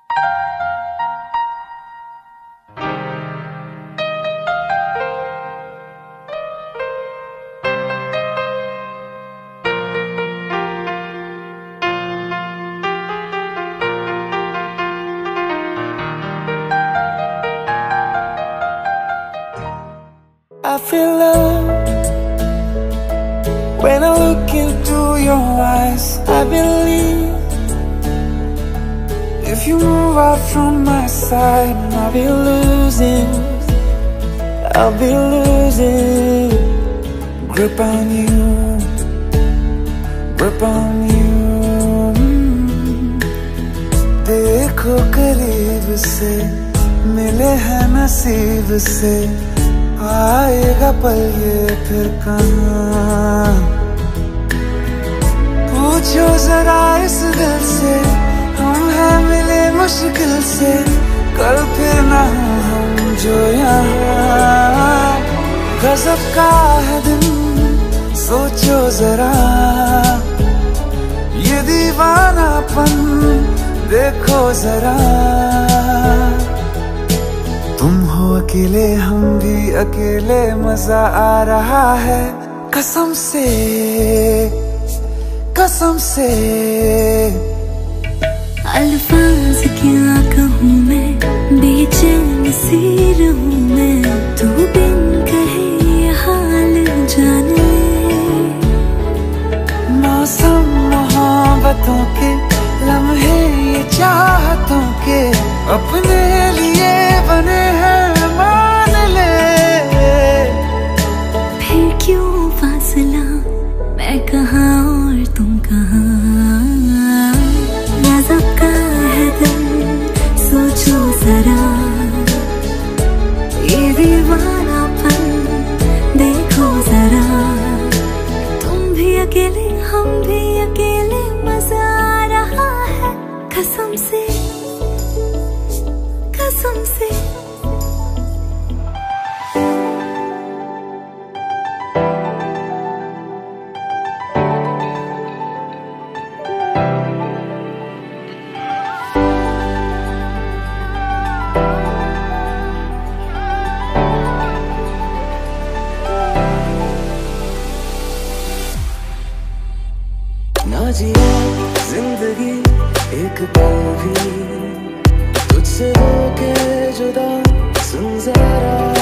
I feel love when I look into your eyes. I believe if you move out from my side, I'll be losing grip on you, grip on you. देखो करीब से मिले हैं नसीब से, आएगा पल ये फिर कहाँ। पूछो जरा इस दिल से, हम हैं मिले मुश्किल से, कल फिर ना हो हम जो यहाँ। गजब का है दिन सोचो जरा, ये दीवानापन देखो जरा। तुम हो अकेले हम भी अकेले, मजा आ रहा है कसम से, कसम से। अल्फाज क्या कहूँ मैं, बेचैन सी रहूँ मैं, तू बिन कहे ये हाल जान ले। मौसम मोहब्बतों के लम्हे ये चाहतों के, अपने लिए बने हैं मान ले। फिर क्यों फासला, मैं कहाँ और तुम कहाँ। गजब का है दिल सोचो जरा, ये दीवानापन देखो जरा। तुम भी अकेले हम भी अकेले, मजा आ रहा है कसम से, कसम से। ना जिया जिंदगी एक पल भी, तुझसे होके जुदा सुन जरा।